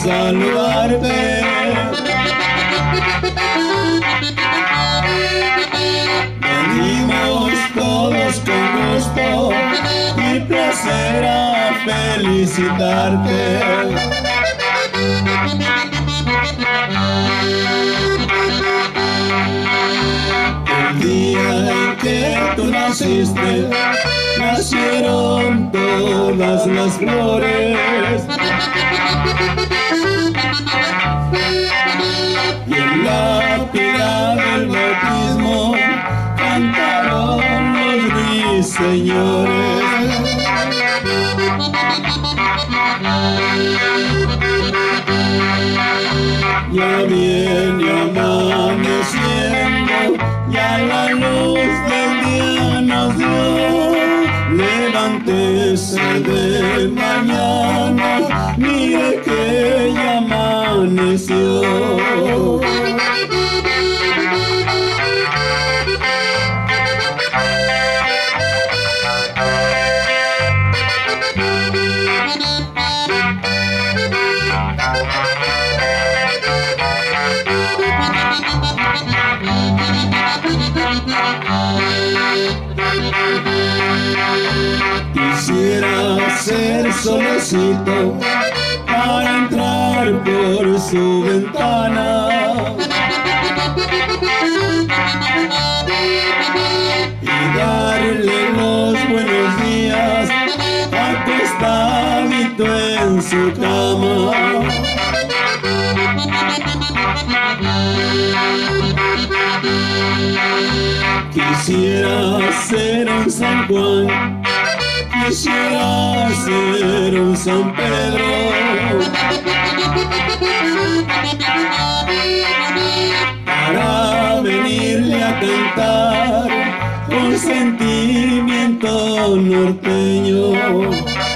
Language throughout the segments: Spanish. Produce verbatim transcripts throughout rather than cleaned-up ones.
saludarte. Venimos todos con gusto y placer a felicitarte. El día en que tú naciste, nacieron todas las flores, y en la pila del bautismo cantaron los ruiseñores. Ya viene amaneciendo, ya la luz del día nos dio. Levántese de mañana, mire que ya amaneció. Quisiera ser solecito para entrar por su ventana y darle los buenos días acostadito en su cama. Quisiera ser un San Juan, quisiera ser un San Pedro, para venirle a cantar con sentimiento norteño.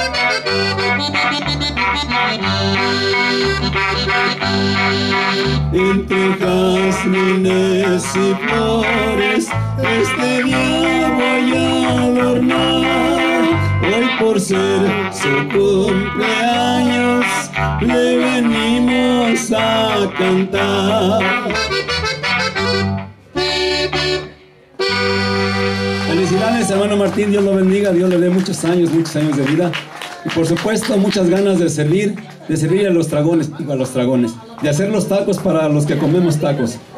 Entre jazmines y flores este día voy a adornar. Hoy por ser su cumpleaños le venimos a cantar. Felicidades, hermano Martín, Dios lo bendiga, Dios le dé muchos años, muchos años de vida. Y por supuesto, muchas ganas de servir, de servir a los dragones, a los dragones, de hacer los tacos para los que comemos tacos.